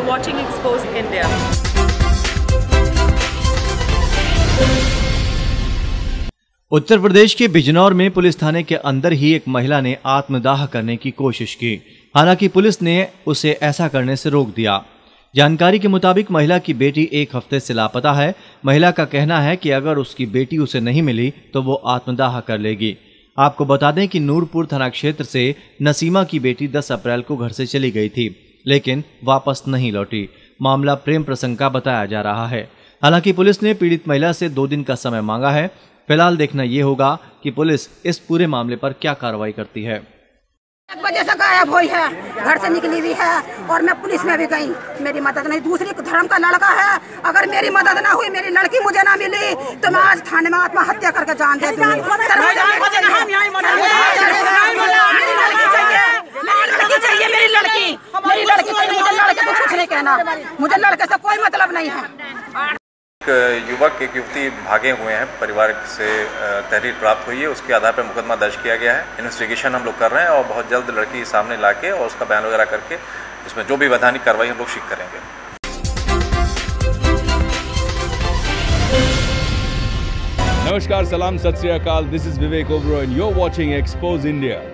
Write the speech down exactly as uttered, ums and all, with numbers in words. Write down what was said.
You're watching Exposed India. Uttar Pradesh के बिजनौर में police थाने के अंदर ही एक महिला ने आत्मदाह करने की कोशिश की। हालांकि पुलिस ने उसे ऐसा करने से रोक दिया। जानकारी के मुताबिक महिला की बेटी एक हफ्ते से लापता है। महिला का कहना है कि अगर उसकी बेटी उसे नहीं मिली तो वो आत्मदाह कर लेगी। आपको बता दें कि नूरपुर थाना क्षेत्र से नसीमा की बेटी दस अप्रैल को घर से चली गई थी, लेकिन वापस नहीं लौटी। मामला प्रेम प्रसंग का बताया जा रहा है। हालांकि पुलिस ने पीड़ित महिला से दो दिन का समय मांगा है। फिलहाल देखना ये होगा कि पुलिस इस पूरे मामले पर क्या कार्रवाई करती है। एक बजे से गायब हुई है, घर से निकली हुई है और मैं पुलिस में भी गई, मेरी मदद नहीं। दूसरी धर्म का लड़का है, अगर मेरी मदद ना हुई, मेरी लड़की मुझे ना मिली तो मैं आज थाने में आत्महत्या करके जान दे दूंगी। मेरी लड़की मेरी लड़की चाहिए, मुझे लड़के को कुछ नहीं कहना, मुझे लड़के से कोई मतलब नहीं है। युवक एक युवती भागे हुए हैं, परिवार से तहरीर प्राप्त हुई है, उसके आधार पर मुकदमा दर्ज किया गया है। इन्वेस्टिगेशन हम लोग कर रहे हैं और बहुत जल्द लड़की सामने लाके और उसका बयान वगैरह करके इसमें जो भी वैधानिक कार्रवाई हम लोग शीघ्र करेंगे। नमस्कार, सलाम, Sat Sri Akal. This is Vivek Oberoi and you are watching expose India.